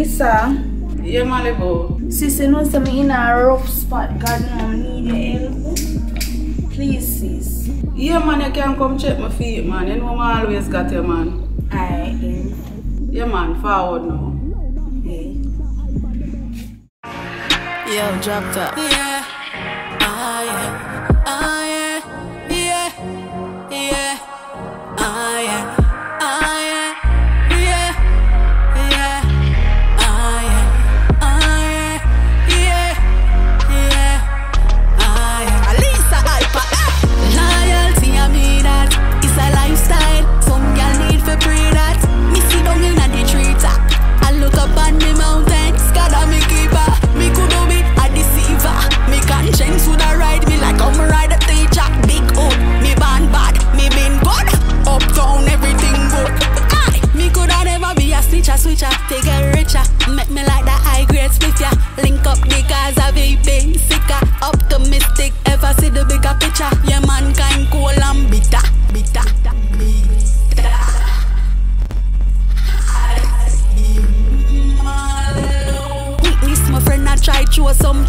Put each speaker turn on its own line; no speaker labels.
Lisa.
Yeah, Malibu.
Sis, you know something in a rough spot. God, now I need your help. Please, sis.
Yeah, man, you can come check my feet, man. You know I always got you, man.
Alright,
Yeah, man, forward now.
hey.
Yo, drop top. Yeah. Ah, yeah. Ah, yeah. Yeah. Yeah. Ah, yeah. Ah, yeah. Yeah. Yeah. Ah, yeah. Ah, yeah. Yeah. Yeah. Ah, yeah. Lisa Alpha. Loyalty, I mean that. It's a lifestyle. Some girl need for pray that. Me sit down in the tree top. I look up on the mountains. God, I'm a keeper. Me could do be a deceiver. Me conscience would have ride me like I'm a rider teacher. Big hood, me band bad, me been good. Uptown, everything good. Aye, me could have never be a switcher. Take a richer, make me like that high grade split ya. Link up the cars, I be been sicker. Optimistic, ever see the bigger picture. Yeah, mankind cool and bitter. Witness my friend I try through some